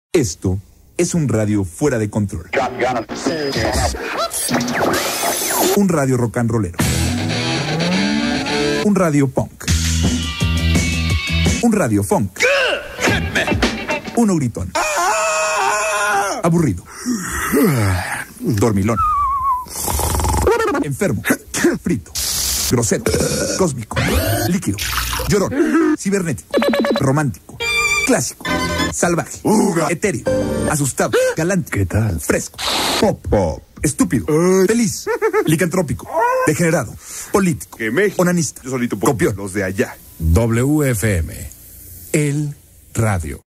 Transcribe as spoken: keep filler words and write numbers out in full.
Esto es un radio fuera de control. Un radio rock and rollero. Un radio punk. Un radio funk. Uno gritón. Aburrido. Dormilón. Enfermo. Frito. Grosero. Cósmico. Líquido. Llorón. Cibernético. Romántico. Clásico. Salvaje. Uga. Etéreo. Asustado. Galante. ¿Qué tal? Fresco. Pop. Pop. Estúpido. Ay. Feliz. Licantrópico. Degenerado. Político. Que México. Onanista. Yo solito Copión. los de allá. W F M. El Radio.